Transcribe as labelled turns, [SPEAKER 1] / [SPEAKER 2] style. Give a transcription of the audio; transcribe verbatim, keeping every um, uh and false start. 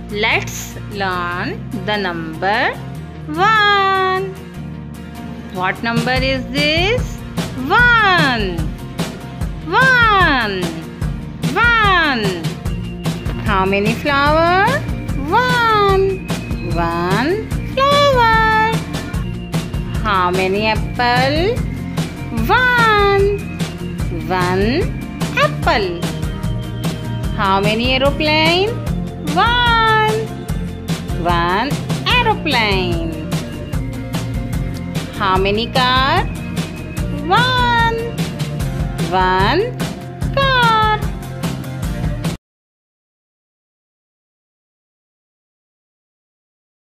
[SPEAKER 1] Let's learn the number one. What number is this? One. One. One. How many flowers? One. One flower. How many apples? One. One apple. How many aeroplanes? One. One aeroplane. How many cars? One. One